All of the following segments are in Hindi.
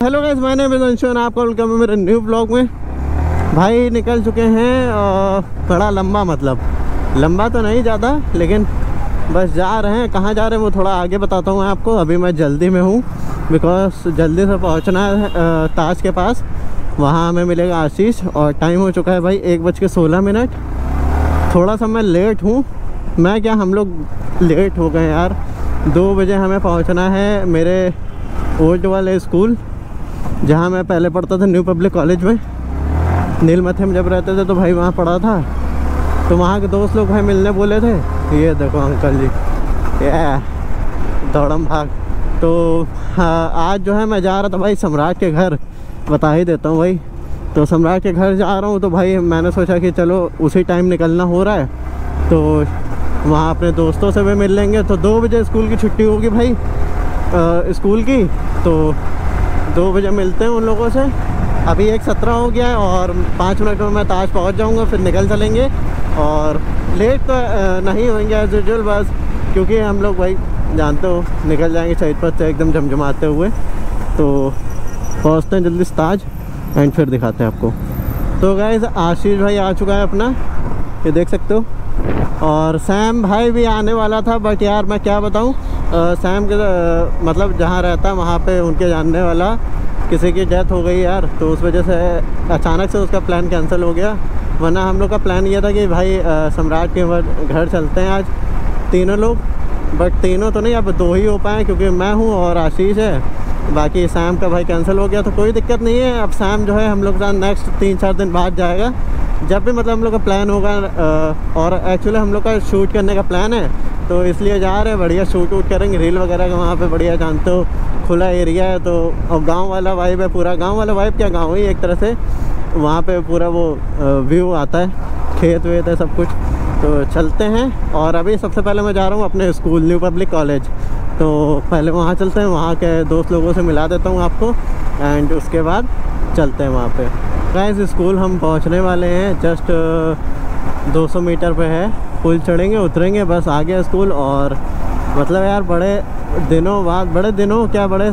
Hello guys, my name is Anshun, आपका वेलकम है मेरे न्यू ब्लॉग में। भाई निकल चुके हैं बड़ा लंबा, मतलब लंबा तो नहीं ज़्यादा, लेकिन बस जा रहे हैं। कहाँ जा रहे हैं वो थोड़ा आगे बताता हूँ आपको। अभी मैं जल्दी में हूँ बिकॉज जल्दी से पहुँचना है ताज के पास, वहाँ हमें मिलेगा आशीष। और टाइम हो चुका है भाई 1:16। थोड़ा सा मैं लेट हूँ, मैं क्या हम लोग लेट हो गए यार। 2 बजे हमें पहुँचना है मेरे ओल्ड वाले स्कूल जहाँ मैं पहले पढ़ता था, न्यू पब्लिक कॉलेज में। नीलमथे में जब रहते थे तो भाई वहाँ पढ़ा था, तो वहाँ के दोस्त लोग भाई मिलने बोले थे। ये देखो अंकल जी, ये दौड़म भाग। तो हाँ, आज जो है मैं जा रहा था भाई सम्राट के घर, बता ही देता हूँ भाई। तो सम्राट के घर जा रहा हूँ, तो भाई मैंने सोचा कि चलो उसी टाइम निकलना हो रहा है, तो वहाँ अपने दोस्तों से भी मिल लेंगे। तो 2 बजे स्कूल की छुट्टी होगी भाई स्कूल की, तो 2 बजे मिलते हैं उन लोगों से। अभी 1:17 हो गया है और 5 मिनट में मैं ताज पहुंच जाऊंगा, फिर निकल चलेंगे। और लेट तो नहीं होंगे एज यूजुअल, बस क्योंकि हम लोग भाई जानते हो निकल जाएंगे शहीद पथ से एकदम झमझमाते हुए। तो पहुंचते हैं जल्दी से ताज एंड फिर दिखाते हैं आपको। तो गाइस आशीष भाई आ चुका है अपना, ये देख सकते हो। और सैम भाई भी आने वाला था, बट यार मैं क्या बताऊँ, सैम के मतलब जहाँ रहता है वहाँ पे उनके जानने वाला किसी की डेथ हो गई यार, तो उस वजह से अचानक से उसका प्लान कैंसिल हो गया। वरना हम लोग का प्लान ये था कि भाई सम्राट के घर चलते हैं आज तीनों लोग, बट तीनों तो नहीं, अब 2 ही हो पाए क्योंकि मैं हूँ और आशीष है। बाकी सैम का भाई कैंसिल हो गया, तो कोई दिक्कत नहीं है। अब सैम जो है हम लोग का नेक्स्ट 3-4 दिन बाद जाएगा, जब भी मतलब हम लोग का प्लान होगा। और एक्चुअली हम लोग का शूट करने का प्लान है, तो इसलिए जा रहे हैं। बढ़िया शूट वूट करेंगे, रील वगैरह का वहाँ पे बढ़िया, जानते हो खुला एरिया है। तो और गांव वाला वाइब है पूरा, गांव वाला वाइब क्या, गांव ही एक तरह से। वहाँ पे पूरा वो व्यू आता है, खेत वेत है सब कुछ। तो चलते हैं। और अभी सबसे पहले मैं जा रहा हूँ अपने स्कूल न्यू पब्लिक कॉलेज, तो पहले वहाँ चलते हैं, वहाँ के दोस्त लोगों से मिला देता हूँ आपको, एंड उसके बाद चलते हैं वहाँ पे। गाइस स्कूल हम पहुँचने वाले हैं, जस्ट 200 मीटर पे है। पुल चढ़ेंगे उतरेंगे, बस आ गया स्कूल। और मतलब यार बड़े दिनों बाद, बड़े दिनों क्या, बड़े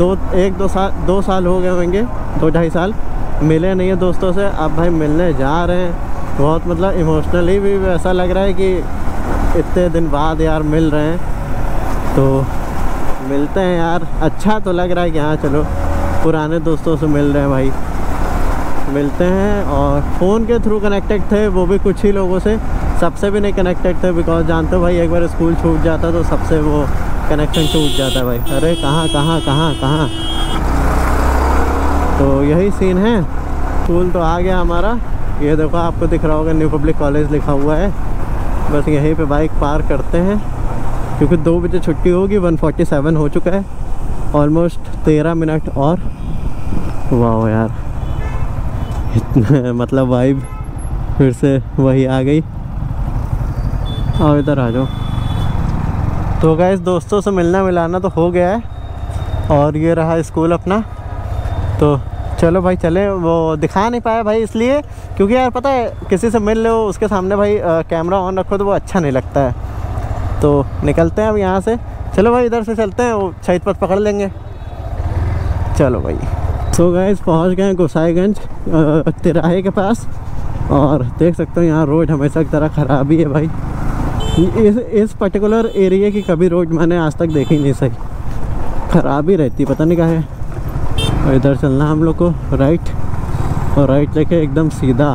2 साल हो गए होंगे, 2-2.5 साल मिले नहीं है दोस्तों से। अब भाई मिलने जा रहे हैं, बहुत मतलब इमोशनली भी ऐसा लग रहा है कि इतने दिन बाद यार मिल रहे हैं। तो मिलते हैं यार, अच्छा तो लग रहा है कि हाँ चलो पुराने दोस्तों से मिल रहे हैं भाई, मिलते हैं। और फ़ोन के थ्रू कनेक्टेड थे, वो भी कुछ ही लोगों से, सबसे भी नहीं कनेक्टेड थे बिकॉज जानते हो भाई एक बार स्कूल छूट जाता तो सबसे वो कनेक्शन टूट जाता है भाई। अरे कहाँ कहाँ कहाँ कहाँ, तो यही सीन है। स्कूल तो आ गया हमारा, ये देखो आपको दिख रहा होगा न्यू पब्लिक कॉलेज लिखा हुआ है। बस यहीं पे बाइक पार्क करते हैं क्योंकि 2 बजे छुट्टी होगी। 1:47 हो चुका है, ऑलमोस्ट 13 मिनट और। वाह यार इतना मतलब वाइब फिर से वही आ गई। आओ इधर आ जाओ। तो गाइस दोस्तों से मिलना मिलाना तो हो गया है, और ये रहा स्कूल अपना। तो चलो भाई चले। वो दिखा नहीं पाया भाई इसलिए क्योंकि यार पता है किसी से मिल लो उसके सामने भाई कैमरा ऑन रखो तो वो अच्छा नहीं लगता है। तो निकलते हैं अब यहाँ से। चलो भाई इधर से चलते हैं, वो शहीद पथ पकड़ लेंगे। चलो भाई। तो गाइस पहुँच गए हैं गोसाईगंज तिराहे के पास, और देख सकते हो यहाँ रोड हमेशा की तरह ख़राब ही है भाई। इस पर्टिकुलर एरिया की कभी रोड मैंने आज तक देखी नहीं सही, ख़राब ही रहती, पता नहीं क्या है। और इधर चलना हम लोग को राइट, और राइट लेके एकदम सीधा।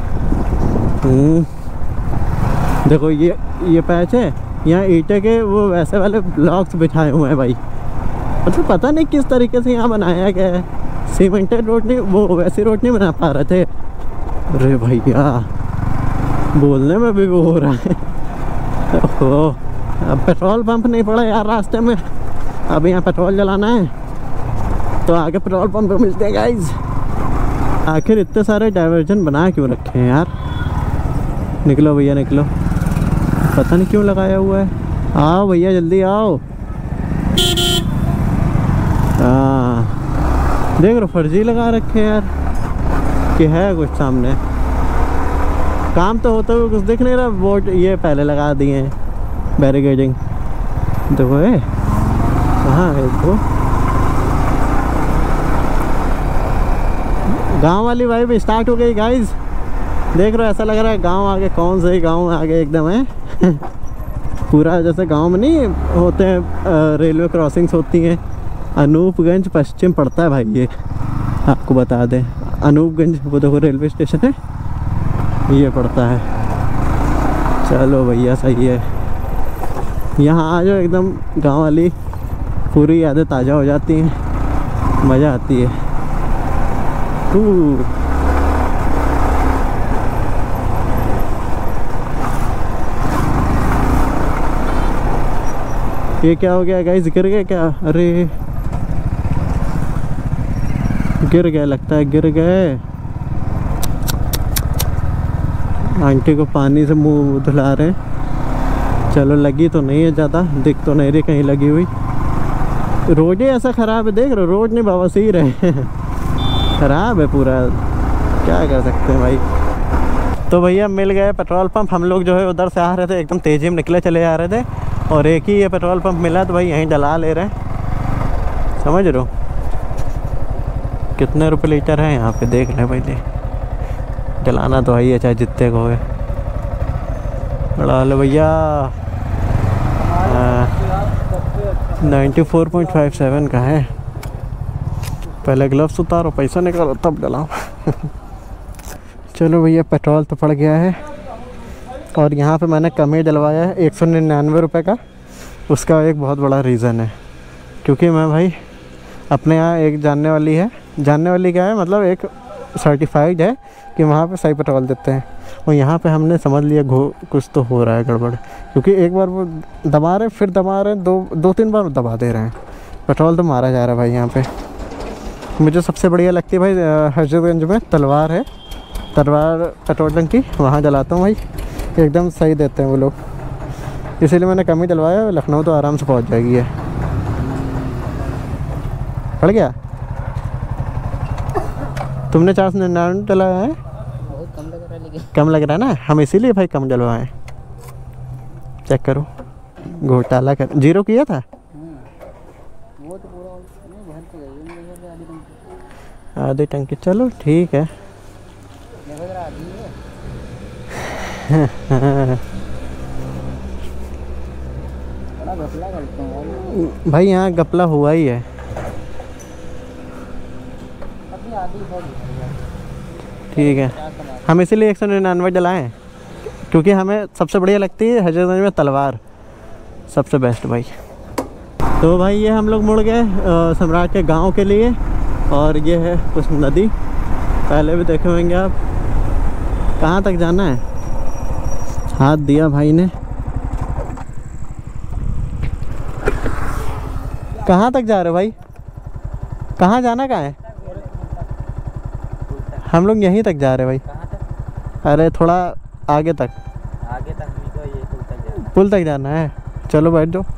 देखो ये पैच है, यहाँ ईंटे के वो वैसे वाले ब्लॉक्स बिछाए हुए हैं भाई। मतलब पता नहीं किस तरीके से यहाँ बनाया गया है, सीमेंटेड रोड नहीं, वो वैसी रोड नहीं बना पा रहे थे। अरे भैया बोलने में भी वो हो रहा है। ओहो अब पेट्रोल पंप नहीं पड़ा यार रास्ते में, अब यहाँ पेट्रोल जलाना है तो आगे पेट्रोल पंप पे मिलते हैं गाइज। आखिर इतने सारे डाइवर्जन बना क्यों रखे हैं यार। निकलो भैया निकलो, पता नहीं क्यों लगाया हुआ है। आओ भैया जल्दी आओ। देख रहे फर्जी लगा रखे हैं यार, कि है कुछ सामने काम तो होता हुआ कुछ दिख नहीं रहा। बोर्ड ये पहले लगा दिए हैं बैरिकेडिंग, देखो है कहाँ है इसको। गांव वाली वाइब स्टार्ट हो गई गाइस। देख रहे हो, ऐसा लग रहा है गांव आगे, कौन से गांव आगे एकदम है। पूरा जैसे गांव में नहीं होते हैं रेलवे क्रॉसिंग्स होती हैं। अनूपगंज पश्चिम पड़ता है भाई, ये आपको बता दें। अनूपगंज वो देखो रेलवे स्टेशन है, ये पड़ता है। चलो भैया सही है, यहाँ आ जाओ, एकदम गांव वाली पूरी यादें ताज़ा हो जाती हैं, मज़ा आती है। ये क्या हो गया गाइस, गिर गए क्या? अरे गिर गए लगता है, गिर गए। आंटी को पानी से मुंह धुला रहे हैं। चलो लगी तो नहीं है ज़्यादा, दिख तो नहीं रही कहीं लगी हुई। रोड ही ऐसा ख़राब है, देख रहे हो, रोड नहीं बवासीर है। ख़राब है पूरा, क्या कर सकते हैं भाई। तो भैया मिल गए पेट्रोल पंप। हम लोग जो है उधर से आ रहे थे, एकदम तेज़ी में निकले चले आ रहे थे, और एक ही ये पेट्रोल पंप मिला तो भाई यहीं डला ले रहे हैं। समझ रहे हो कितने रुपए लीटर है यहाँ पे, देख लें भाई। डलाना तो है, चाहे जितने को है डला लो भैया। 94.57 का है। पहले ग्लव्स उतारो, पैसा निकालो तब डलाओ। चलो भैया पेट्रोल तो पड़ गया है, और यहाँ पे मैंने कम ही डलवाया है 199 रुपये का। उसका एक बहुत बड़ा रीज़न है, क्योंकि मैं भाई अपने यहाँ एक जानने वाली क्या है, मतलब एक सर्टिफाइड है कि वहाँ पे सही पेट्रोल देते हैं। और यहाँ पे हमने समझ लिया कुछ तो हो रहा है गड़बड़, क्योंकि एक बार वो दबा रहे, फिर दबा रहे, दो तीन बार दबा दे रहे हैं। पेट्रोल तो मारा जा रहा है भाई यहाँ पे। मुझे सबसे बढ़िया लगती है भाई हजरतगंज में तलवार है, तलवार पेट्रोल टंकी, वहाँ जलाता हूँ भाई, एकदम सही देते हैं वो लोग। इसीलिए मैंने कम ही डलवाया। लखनऊ तो आराम से पहुँच जाएगी है। पड़ गया? तुमने 499 डलाया है? बहुत कम लग रहा है, लेकिन कम लग रहा है ना, हम इसीलिए भाई कम डलवाएं। चेक करो, घोटाला कर जीरो किया था। वो तो पूरा नहीं भर के गई आधी टंकी। चलो ठीक है। बड़ा घपला करते हैं भाई, यहाँ घपला हुआ ही है। अपनी आधी ठीक है, हम इसीलिए 199 डलाएँ, क्योंकि हमें सबसे बढ़िया लगती है हजरतगंज में तलवार, सबसे बेस्ट भाई। तो भाई ये हम लोग मुड़ गए सम्राट के गांव के लिए, और ये है कुछ नदी, पहले भी देखे होंगे आप। कहाँ तक जाना है? हाथ दिया भाई ने। कहाँ तक जा रहे हो भाई? कहाँ जाना, कहाँ है? हम लोग यहीं तक जा रहे हैं भाई। अरे थोड़ा आगे तक तो ये पुल तक जाना है। चलो बैठ जाओ।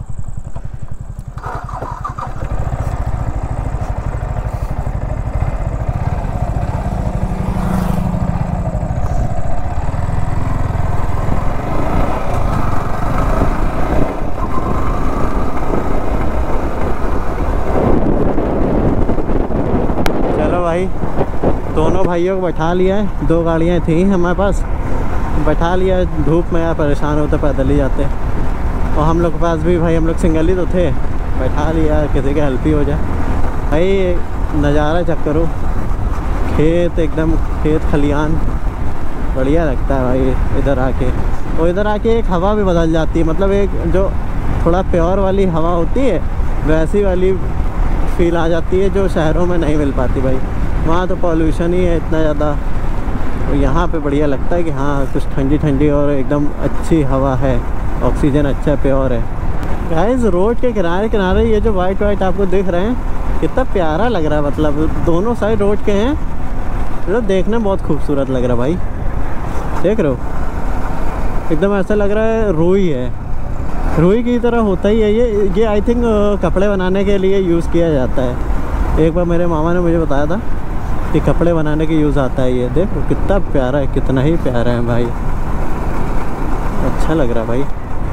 भाई दोनों भाइयों को बैठा लिया है, 2 गाड़ियाँ थी हमारे पास, बैठा लिया। धूप में यार परेशान होते, पैदल ही जाते। और हम लोग के पास भी भाई, हम लोग सिंगल ही तो थे, बैठा लिया, किसी की हेल्प ही हो जाए। भाई नज़ारा चेक करो, खेत एकदम, खेत खलियान, बढ़िया लगता है भाई इधर आके। और इधर आके एक हवा भी बदल जाती है, मतलब एक जो थोड़ा प्योर वाली हवा होती है, वैसी वाली फील आ जाती है, जो शहरों में नहीं मिल पाती भाई। वहाँ तो पॉल्यूशन ही है इतना ज़्यादा, तो यहाँ पे बढ़िया लगता है कि हाँ कुछ ठंडी ठंडी और एकदम अच्छी हवा है, ऑक्सीजन अच्छा प्योर है। गाइस रोड के किनारे किनारे ये जो वाइट वाइट आपको दिख रहे हैं, कितना प्यारा लग रहा है, मतलब दोनों साइड रोड के हैं, तो देखने में बहुत खूबसूरत लग रहा है भाई। देख रहे हो, एकदम ऐसा लग रहा है रुई है, रुई की तरह होता ही है ये आई थिंक कपड़े बनाने के लिए यूज़ किया जाता है। एक बार मेरे मामा ने मुझे बताया था कि कपड़े बनाने के यूज़ आता है ये। देखो कितना प्यारा है, कितना ही प्यारा है भाई, अच्छा लग रहा है भाई।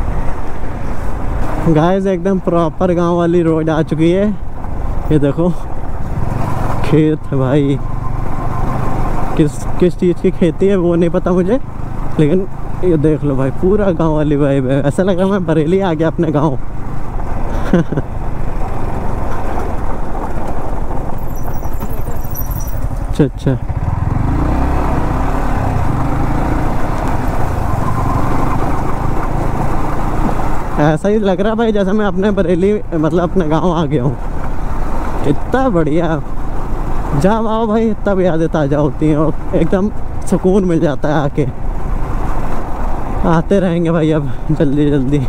गाइस एकदम प्रॉपर गांव वाली रोड आ चुकी है। ये देखो खेत है भाई, किस चीज़ की खेती है वो नहीं पता मुझे, लेकिन ये देख लो भाई पूरा गांव वाली वाइब है। ऐसा लग रहा है मैं बरेली आ गया अपने गांव। अच्छा अच्छा, ऐसा ही लग रहा है भाई जैसे मैं अपने बरेली मतलब अपने गांव आ गया हूँ। इतना बढ़िया, जब आओ भाई तब यादें ताज़ा होती हैं और एकदम सुकून मिल जाता है आके। आते रहेंगे भाई अब जल्दी जल्दी।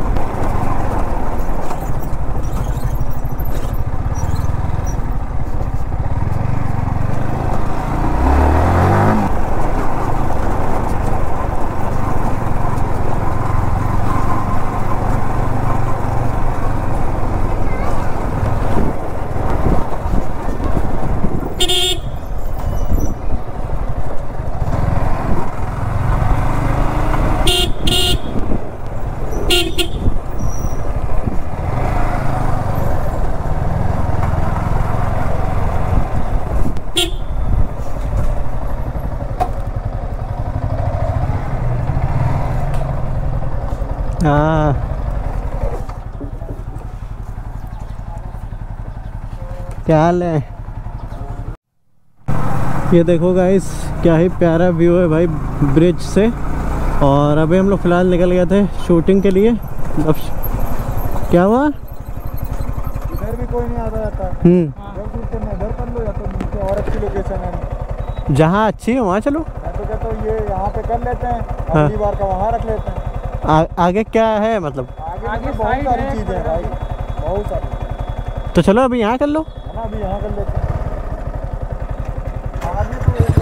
हाँ क्या हाल है। ये देखो गाइस क्या ही प्यारा व्यू है भाई ब्रिज से। और अभी हम लोग फ़िलहाल निकल गए थे शूटिंग के लिए। अब क्या हुआ? इधर भी कोई नहीं आता जाता। इधर शूट करना इधर कर लो, या तो नीचे और अच्छी लोकेशन है जहाँ अच्छी है वहाँ चलो। मैं तो कहता हूँ ये यहाँ पे कर लेते हैं, हाँ। अगली बार का वहाँ रख लेते हैं। आगे क्या है मतलब? आगे बहुत सारी चीज़ें हैं भाई, बहुत सारी। तो चलो अभी यहाँ कर लो, है ना, अभी यहाँ कर लेते हैं। आगे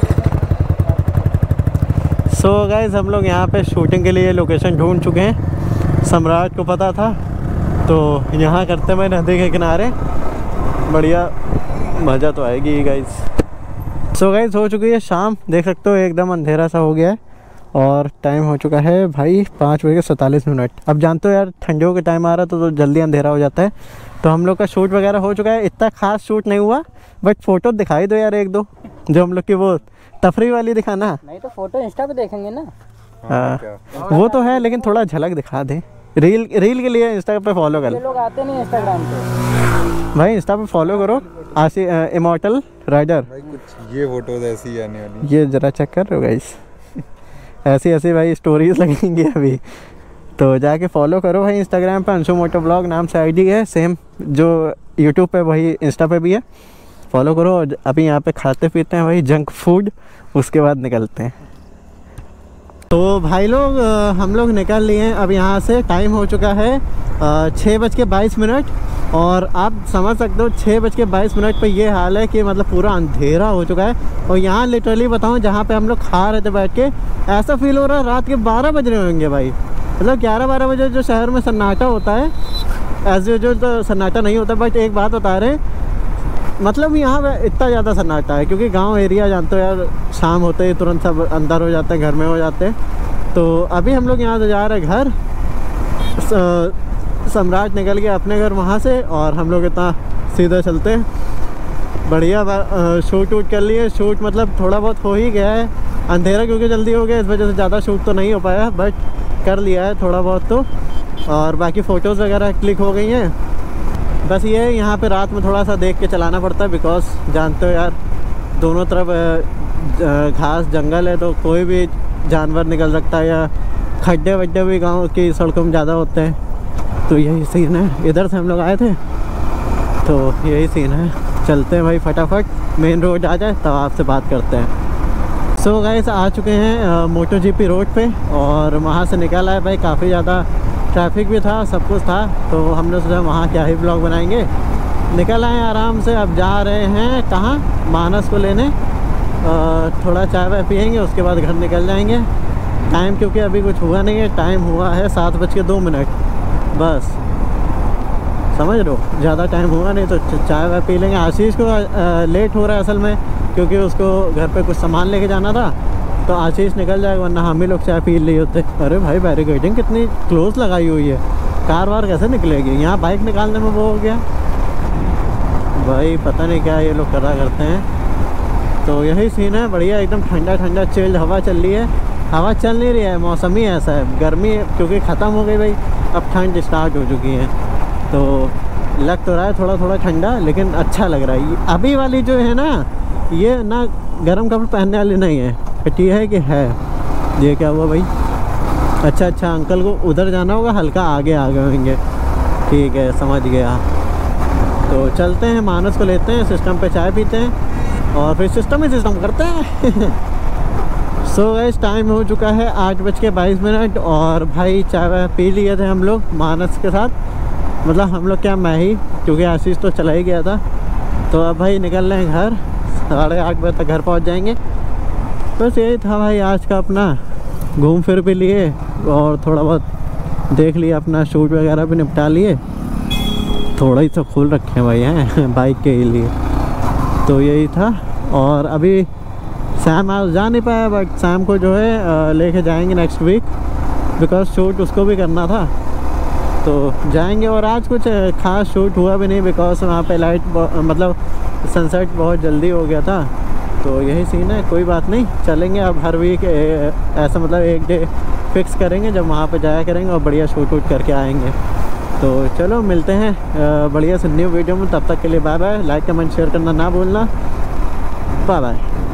तो सो गाइस हम लोग यहाँ पे शूटिंग के लिए लोकेशन ढूंढ चुके हैं। सम्राट को पता था तो यहाँ करते हैं नदी के किनारे। बढ़िया मज़ा तो आएगी गाइस। सो गाइस हो चुकी है शाम, देख सकते हो एकदम अंधेरा सा हो गया है और टाइम हो चुका है भाई 5:47। अब जानते हो यार ठंडियों के टाइम आ रहा तो जल्दी अंधेरा हो जाता है। तो हम लोग का शूट वगैरह हो चुका है। इतना खास शूट नहीं हुआ बट फ़ोटो दिखाई दो यार एक दो, जो हम लोग की वो तफरी वाली दिखाना। नहीं तो फोटो इंस्टा पे देखेंगे ना। वो तो है लेकिन थोड़ा झलक दिखा दे। रील के लिए इंस्टा पे फॉलो कर ये लो लोग आते नहीं इंस्टाग्राम पे भाई। इंस्टा पे फॉलो करो इमॉर्टल राइडर। भाई कुछ ये फोटोज ऐसी आने वाली, ये ज़रा चेक कर रहे हो गाइस, ऐसी ऐसी भाई स्टोरीज लगेंगी अभी। तो जाके फॉलो करो भाई इंस्टाग्राम पे, अंशु मोटो ब्लॉग नाम से आईडी है, सेम जो यूट्यूब पे वही इंस्टा पे भी है। फॉलो करो। अभी यहाँ पे खाते पीते हैं भाई जंक फूड, उसके बाद निकलते हैं। तो भाई लोग हम लोग निकल लिए हैं अब यहाँ से। टाइम हो चुका है 6:22 और आप समझ सकते हो 6:22 पे ये हाल है कि मतलब पूरा अंधेरा हो चुका है। और यहाँ लिटरली बताऊँ जहाँ पे हम लोग खा रहे थे बैठ के, ऐसा फील हो रहा है रात के 12 बज रहे होंगे भाई। मतलब 11-12 बजे जो शहर में सन्नाटा होता है, एज यूजुअल तो सन्नाटा नहीं होता। बट एक बात बता रहे, मतलब यहाँ पे इतना ज़्यादा सन्नाटा है क्योंकि गांव एरिया जानते हो यार, शाम होते ही तुरंत सब अंदर हो जाते हैं, घर में हो जाते हैं। तो अभी हम लोग यहाँ से जा रहे हैं घर। सम्राट निकल गया अपने घर वहाँ से और हम लोग इतना सीधा चलते हैं। बढ़िया शूट वूट कर लिए। शूट मतलब थोड़ा बहुत हो ही गया है, अंधेरा क्योंकि जल्दी हो गया इस वजह से ज़्यादा शूट तो नहीं हो पाया, बट कर लिया है थोड़ा बहुत तो। और बाकी फ़ोटोज़ वगैरह क्लिक हो गई हैं। बस ये यहाँ पे रात में थोड़ा सा देख के चलाना पड़ता है बिकॉज जानते हो यार दोनों तरफ घास जंगल है, तो कोई भी जानवर निकल सकता है या खड्डे वड्डे भी गांव की सड़कों में ज़्यादा होते हैं। तो यही सीन है। इधर से हम लोग आए थे तो यही सीन है। चलते हैं भाई फटाफट, मेन रोड आ जाए तब आपसे बात करते हैं। सो गाइस आ चुके हैं मोटो जीपी रोड पे और वहाँ से निकल आए भाई। काफ़ी ज़्यादा ट्रैफिक भी था, सब कुछ था, तो हमने सोचा वहाँ क्या ही ब्लॉग बनाएंगे। निकल आए आराम से। अब जा रहे हैं कहाँ, मानस को लेने। थोड़ा चाय वाय पियेंगे उसके बाद घर निकल जाएंगे। टाइम क्योंकि अभी कुछ हुआ नहीं है, टाइम हुआ है 7:02 बस, समझ लो ज़्यादा टाइम हुआ नहीं। तो चाय वाय पी लेंगे। आशीष को लेट हो रहा है असल में क्योंकि उसको घर पे कुछ सामान लेके जाना था, तो आशीष निकल जाएगा वरना हम ही लोग चाय पी लिए होते। अरे भाई बैरिकेडिंग कितनी क्लोज लगाई हुई है, कार वार कैसे निकलेगी? यहाँ बाइक निकालने में वो हो गया भाई, पता नहीं क्या ये लोग करा करते हैं। तो यही सीन है, बढ़िया एकदम ठंडा ठंडा चिल्ड हवा चल रही है। हवा चल नहीं रही है, मौसम ही ऐसा है। गर्मी क्योंकि ख़त्म हो गई भाई, अब ठंड स्टार्ट हो चुकी है। तो लग तो रहा है थोड़ा थोड़ा ठंडा, लेकिन अच्छा लग रहा है। अभी वाली जो है ना, ये ना गर्म कपड़े पहनने वाली नहीं है, ठीक है कि है। ये क्या हुआ भाई? अच्छा अच्छा, अंकल को उधर जाना होगा, हल्का आगे आ गए होंगे। ठीक है, समझ गया। तो चलते हैं, मानस को लेते हैं, सिस्टम पे चाय पीते हैं और फिर सिस्टम करते हैं। सो गाइस, टाइम हो चुका है 8:22 और भाई चाय वाय पी लिए थे हम लोग मानस के साथ। मतलब हम लोग क्या, मैं ही, क्योंकि आशीष तो चला ही गया था। तो अब भाई निकल रहे हैं घर, 8:30 बजे तक घर पहुंच जाएंगे। बस यही था भाई आज का अपना, घूम फिर भी लिए और थोड़ा बहुत देख लिया, अपना शूट वगैरह भी निपटा लिए। थोड़ा ही तो खोल रखे हैं भाई हैं बाइक के लिए। तो यही था। और अभी सैम आज जा नहीं पाया, बट सैम को जो है लेके जाएंगे नेक्स्ट वीक, बिकॉज शूट उसको भी करना था। तो जाएंगे। और आज कुछ खास शूट हुआ भी नहीं, बिकॉज वहाँ पे लाइट मतलब सनसेट बहुत जल्दी हो गया था। तो यही सीन है, कोई बात नहीं, चलेंगे अब हर वीक ऐसा, मतलब एक डे फिक्स करेंगे जब वहाँ पे जाया करेंगे और बढ़िया शूट वूट करके आएंगे। तो चलो मिलते हैं बढ़िया से न्यू वीडियो में। तब तक के लिए bye bye. Like comment share करना ना भूलना। Bye bye.